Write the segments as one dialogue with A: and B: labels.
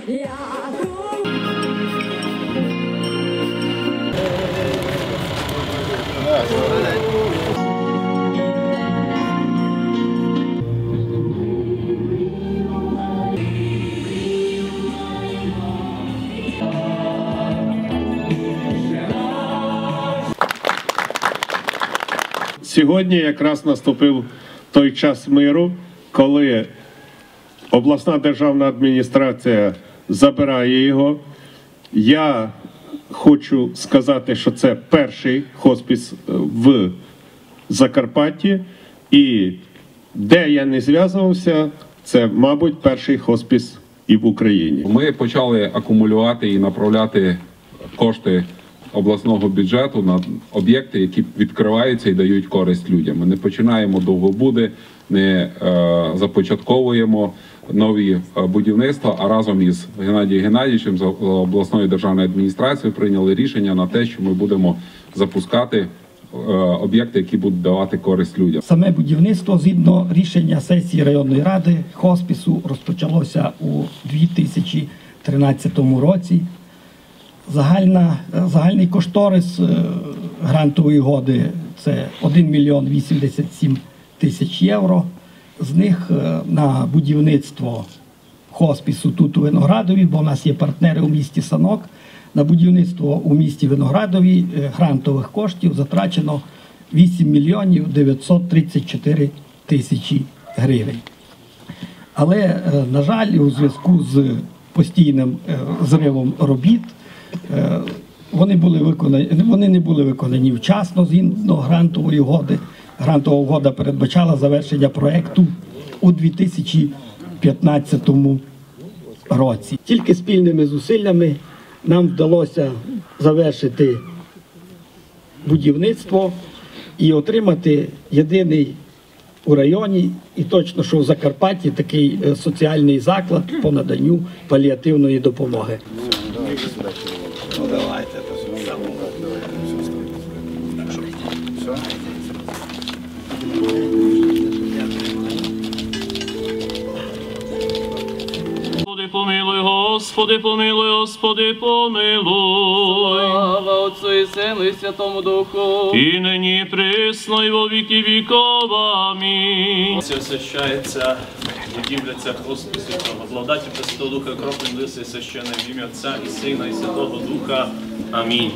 A: Сьогодні якраз наступив той час миру, коли обласна державна адміністрація забирає його. Я хочу сказати, що це перший хоспіс в Закарпатті, і де я не зв'язувався, це, мабуть, перший хоспіс і в Україні.
B: Ми почали акумулювати і направляти кошти обласного бюджету на об'єкти, які відкриваються і дають користь людям. Ми не починаємо довгобуди, не започатковуємо нові будівництва, а разом із Геннадієм Геннадійовичем з обласної державної адміністрації прийняли рішення на те, що ми будемо запускати об'єкти, які будуть давати користь людям.
C: Саме будівництво, згідно рішення сесії районної ради, хоспісу розпочалося у 2013 році. Загальний кошторис грантової угоди – це 1 мільйон 87 тисяч євро. З них на будівництво хоспісу тут у Виноградові, бо у нас є партнери у місті Санок, на будівництво у місті Виноградові грантових коштів затрачено 8 мільйонів 934 тисячі гривень. Але, на жаль, у зв'язку з постійним зривом робіт, вони не були виконані вчасно згідно грантової угоди. Грантова угода передбачала завершення проєкту у 2015 році. Тільки спільними зусиллями нам вдалося завершити будівництво і отримати єдиний у районі, і точно, що в Закарпатті такий соціальний заклад по наданню паліативної допомоги.
D: Ну давайте, это же все.
E: Господи, помилуй, Господи, помилуй, Господи, помилуй.
F: Слава Отцу і Сину і Святому Духу.
E: І нині присно, і во віки віков. Амінь.
G: Освящається будівля ця хоспису, благодаті Пресвятого Духа, кроплень лиси священне в ім'я Отця і Сина і Святого Духа. Амінь.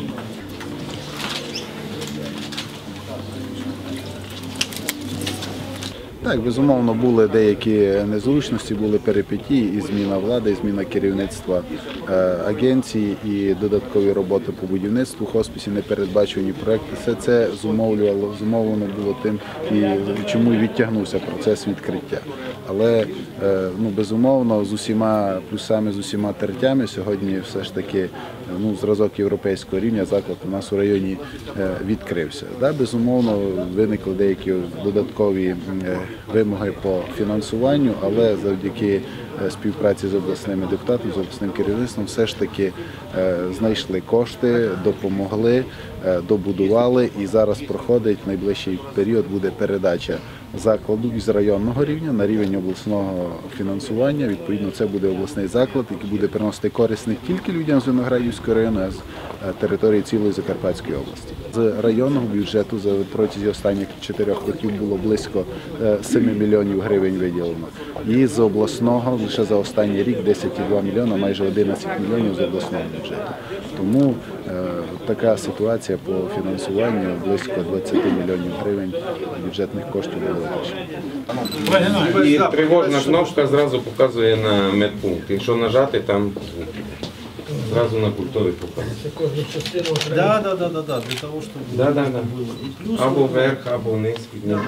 D: Так, безумовно, були деякі незручності, були перипетії, і зміна влади, і зміна керівництва агенції, і додаткові роботи по будівництву, хосписі, непередбачувані проекти. Все це зумовлено було тим, і чому і відтягнувся процес відкриття. Але, безумовно, з усіма плюсами, з усіма тертями сьогодні все ж таки зразок європейського рівня заклад у нас у районі відкрився. Да, безумовно, виникли деякі додаткові вимоги по фінансуванню, але завдяки співпраці з обласними депутатами, з обласним керівництвом все ж таки знайшли кошти, допомогли, добудували, і зараз проходить, в найближчий період буде передача закладу із районного рівня на рівень обласного фінансування. Відповідно, це буде обласний заклад, який буде приносити користь не тільки людям з Виноградівського району, а з території цілої Закарпатської області. З районного бюджету протягом останніх 4 років було близько 7 мільйонів гривень виділено. І з обласного лише за останній рік 10,2 мільйона, майже 11 мільйонів з обласного бюджету. Тому така ситуація по фінансуванню, близько 20 мільйонів гривень бюджетних коштів було витрачено.
H: І тривожна кнопка зразу показує на медпункт. Якщо нажати, там зразу на пультові показує.
G: Да, для того, щоб
H: було і плюс. Або вверх, або вниз, підняти.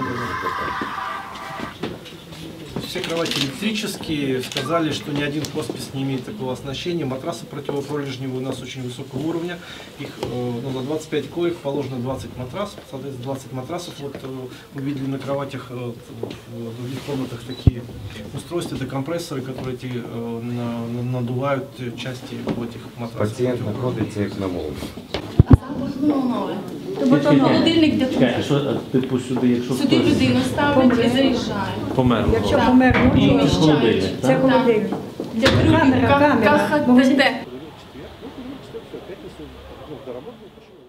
G: Все кровати электрические, сказали, что ни один хоспис не имеет такого оснащения. Матрасы противопролежневые у нас очень высокого уровня. Их на 25 коек положено 20 матрасов. Соответственно, 20 матрасов. Вот вы видели на кроватях в других комнатах такие устройства, это компрессоры, которые надувают части этих матрасов.
H: Пацієнт знаходиться як на волні.
I: А запах нове. Холодильник для
J: Чекай, а що, типу, сюди, якщо
I: Сюди
J: хтось
I: людина ставить і заїжджає.
J: помер?
K: Якщо помер,
I: І
K: ну,
I: вміщають.
K: це
I: Так.
K: холодильник.
I: Для
K: Камера,
I: КХТ.